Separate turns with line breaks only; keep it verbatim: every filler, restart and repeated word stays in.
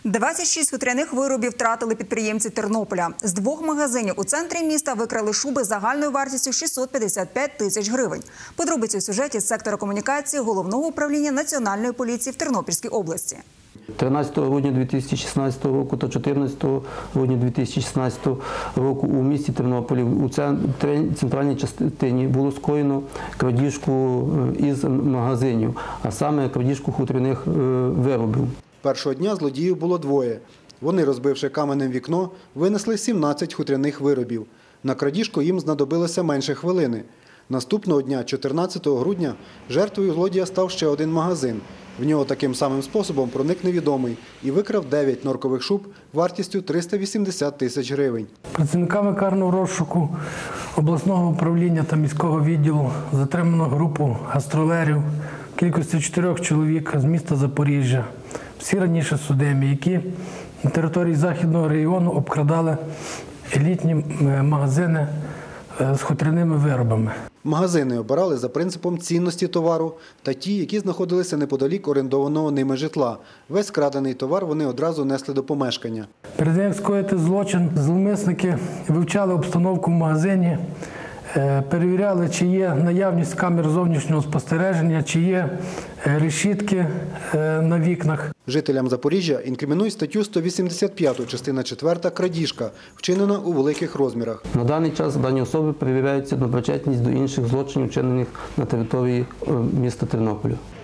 двадцять шість хутряних виробів втратили підприємці Тернополя. З двох магазинів у центрі міста викрали шуби загальною вартістю шістсот п'ятдесят п'ять тисяч гривень. Подробиці у сюжеті з сектора комунікації Головного управління Національної поліції в Тернопільській області.
тринадцятого грудня дві тисячі шістнадцятого року та чотирнадцятого грудня дві тисячі шістнадцятого року у місті Тернополі у центральній частині було скоєно крадіжку із магазинів, а саме крадіжку хутряних виробів.
Першого дня злодіїв було двоє. Вони, розбивши каменем вікно, винесли сімнадцять хутряних виробів. На крадіжку їм знадобилося менше хвилини. Наступного дня, чотирнадцятого грудня, жертвою злодія став ще один магазин. В нього таким самим способом проник невідомий і викрав дев'ять норкових шуб вартістю триста вісімдесят тисяч гривень.
Працівниками карного розшуку обласного управління та міського відділу затримано групу гастролерів в кількості чотирьох чоловік з міста Запоріжжя. Всі раніше судимі, які на території Західного регіону обкрадали елітні магазини з хутряними виробами.
Магазини обирали за принципом цінності товару та ті, які знаходилися неподалік орендованого ними житла. Весь крадений товар вони одразу несли до помешкання.
Перед тим, як скоїти злочин, зловмисники вивчали обстановку в магазині, перевіряли, чи є наявність камер зовнішнього спостереження, чи є решітки на вікнах.
Жителям Запоріжжя інкримінують статтю сто вісімдесят п'ять, частина четверта «Крадіжка», вчинена у великих розмірах.
На даний час дані особи перевіряються на причетність до інших злочинів, вчинених на території міста Тернополя.